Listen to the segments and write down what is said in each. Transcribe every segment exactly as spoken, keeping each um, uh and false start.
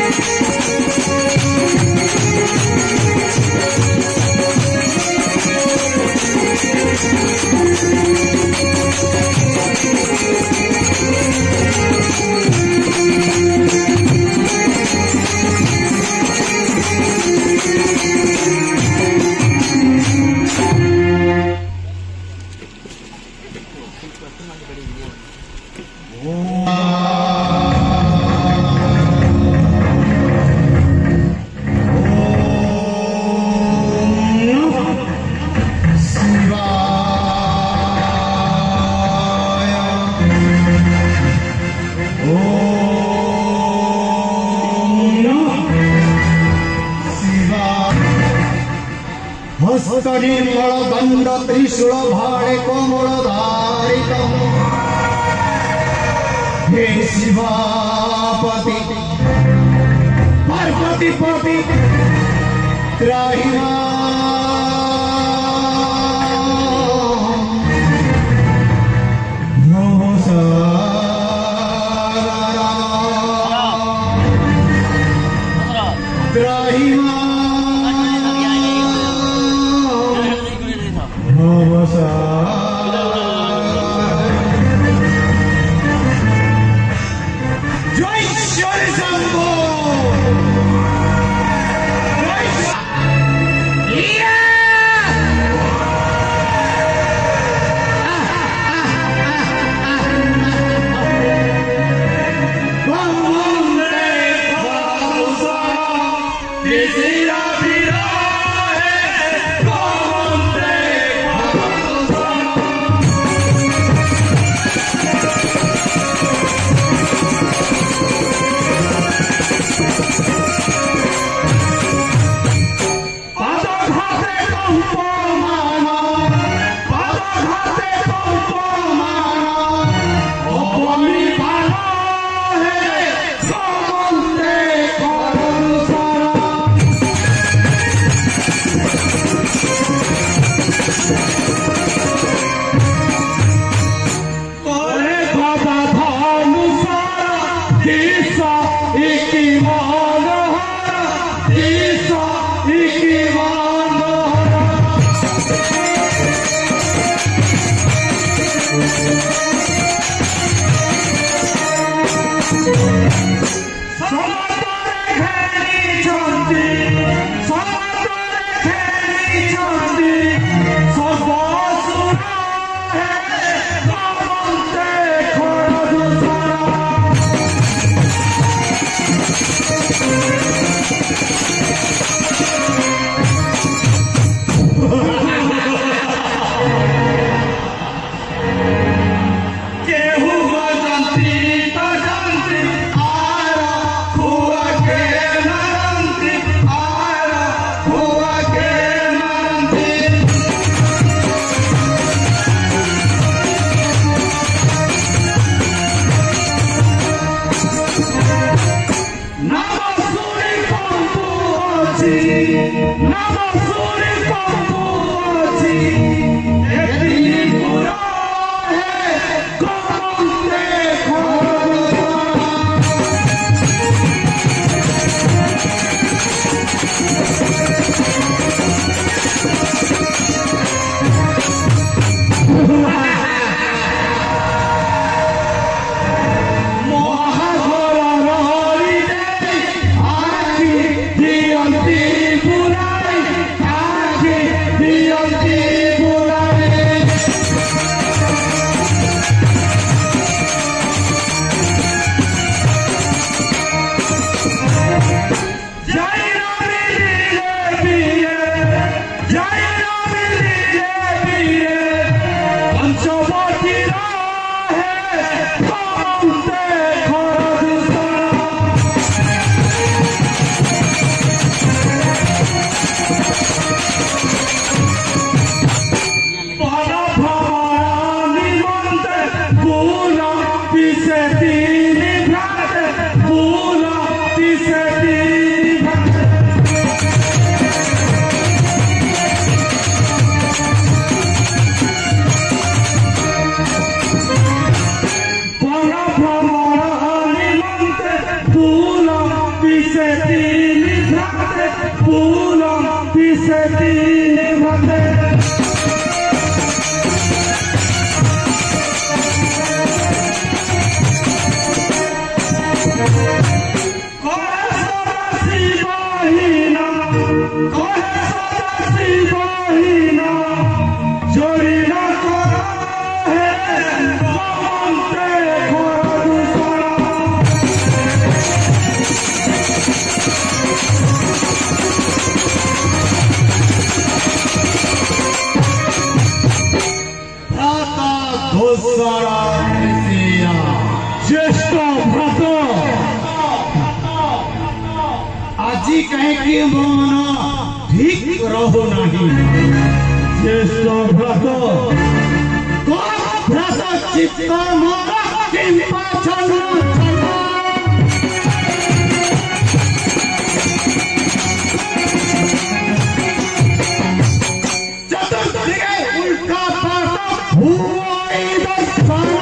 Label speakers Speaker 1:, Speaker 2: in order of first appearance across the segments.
Speaker 1: हस्तनिर्मल दंड त्रिशूल भाड़े कमल धारित हे शिवापति पार्वती पति त्राहिमा त्राहिमा
Speaker 2: Bora! दिसे तीन भाते फूलों दिसे तीन भाते
Speaker 1: ज्येष्ठ भ्रात আজি कहीं मन ठीक रहो नहीं
Speaker 2: ज्येष्ठ भ्रात
Speaker 1: भ्रात चित्त मन किंपा छन्न चतुर्दिगे उल्टा पाट हुआ दर्शन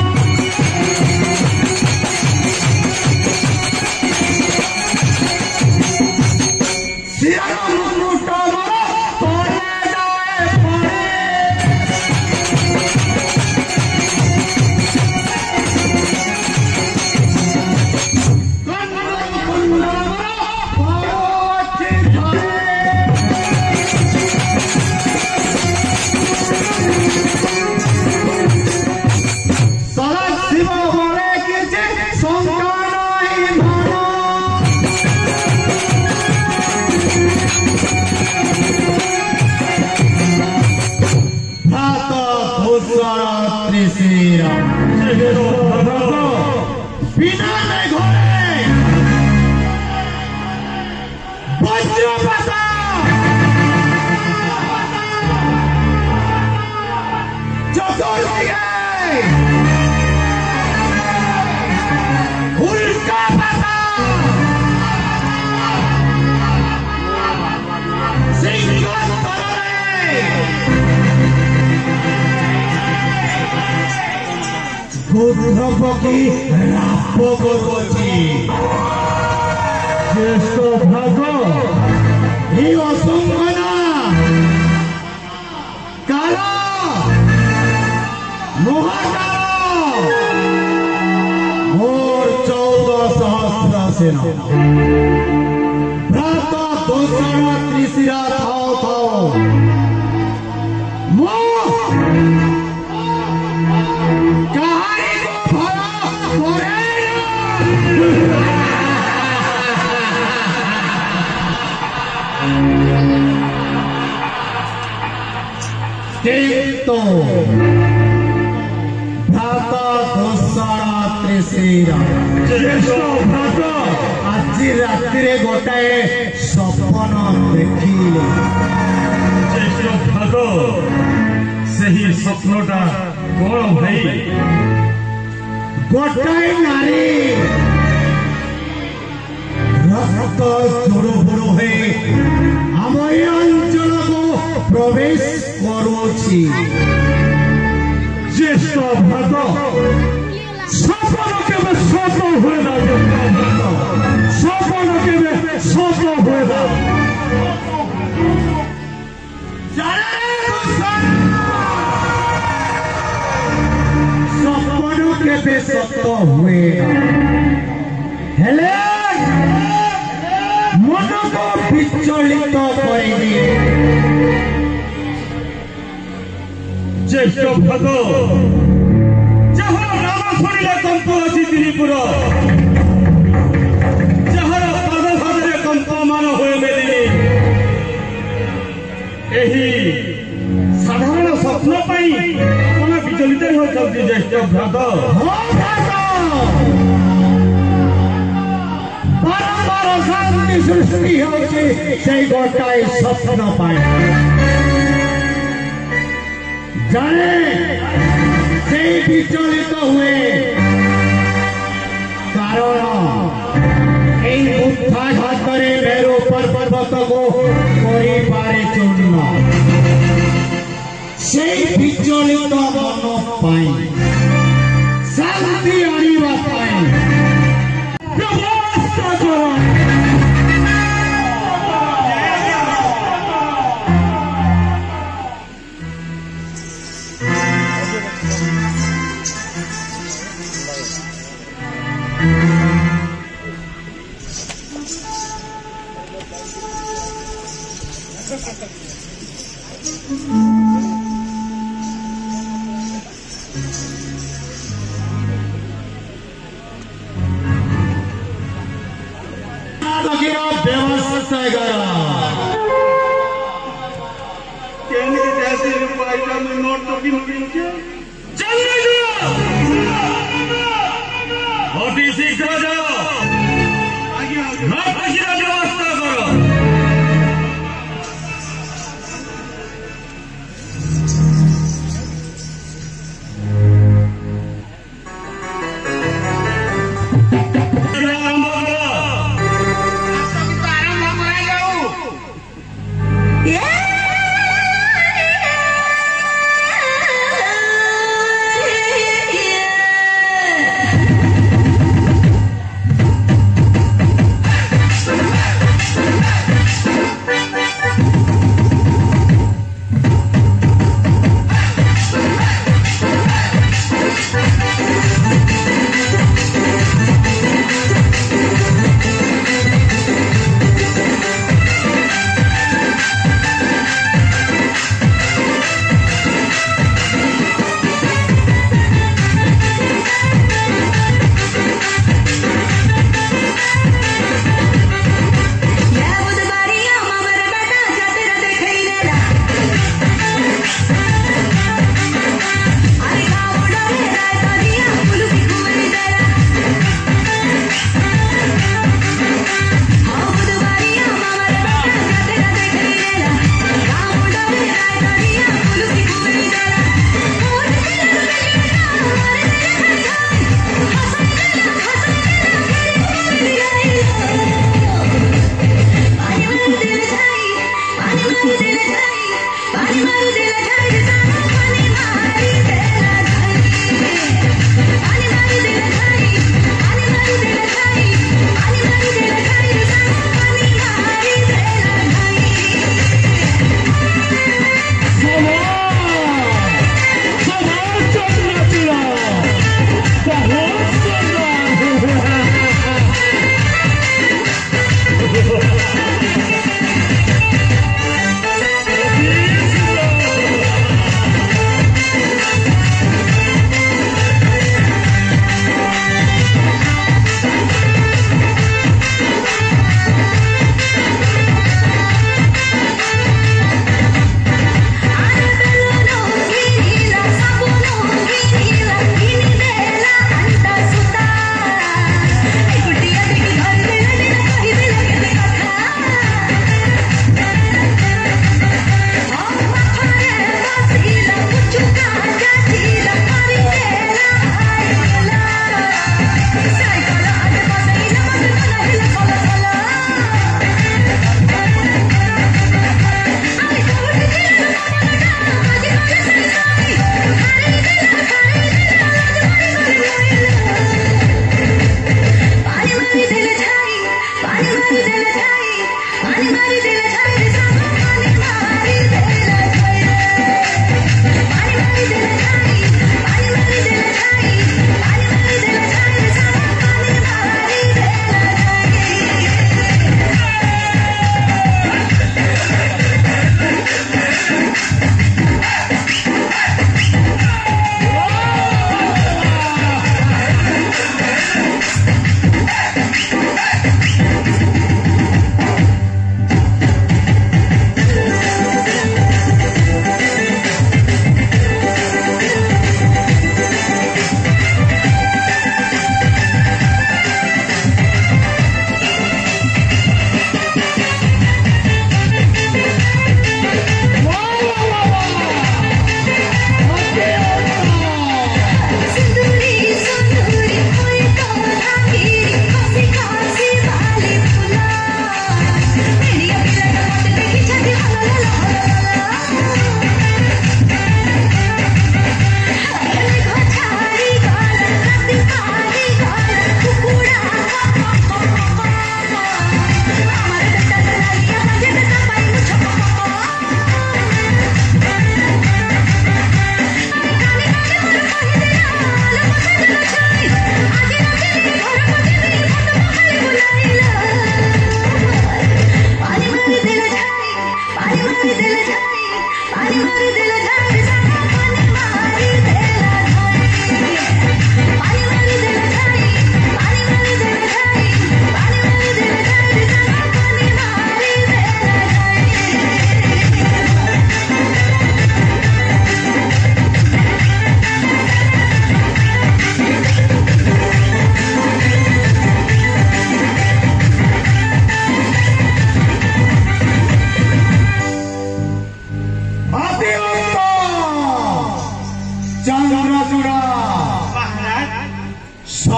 Speaker 1: बिना में घोड़े वज्रपात चतुर्दिगे उल्कापात सिंहासने गोत्रपकी राप करुछि
Speaker 2: ज्येष्ठ भाग
Speaker 1: ही असंगना काल महाकाल और चौदह सहस्र सेना भ्रात दोषण त्रिशिरा थाओ थाओ मो तो भ्रात दोषण त्रिशिरा आज राति गोटाए सपन देखिले
Speaker 2: सही स्वप्नटा कौन भाई
Speaker 1: गोटाए नारी रक्त जोड़ो बड़ो है आम अंचल को प्रवेश करुछि
Speaker 2: ज्येष्ठ भाग सपन केवे सत हुए ना सपन केवे सत हुए ना
Speaker 1: सपन केवे सत हुए हेले मन को विचलित करेंगे
Speaker 2: ज्येष्ठ भाग जहाँ नाम शुणिले कंप अच्छी त्रिपुर जार पाद भागे कंपमान हुए बेली साधारण स्वप्न अपन विचलित होती ज्येष्ठ भ्रात
Speaker 1: बारंबार शांति सृष्टि होती गोटाए स्वप्न पाए जाने से विचलित हुए कारण बुद्धाघात मेरु पर्वत को पारे चूर्ण से विचलित मन पाई शांति आने
Speaker 2: व्यवस्था करा
Speaker 1: कहने के जैसे रुपया में नोट तो गिन गिन के
Speaker 2: जल्दी जाओ अति शीघ्र जाओ
Speaker 1: आगे आगे
Speaker 2: व्यवस्था करो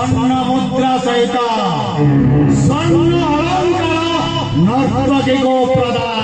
Speaker 2: स्वर्ण मुद्रा सहित स्वर्ण अलंकार नर्तकी को प्रदान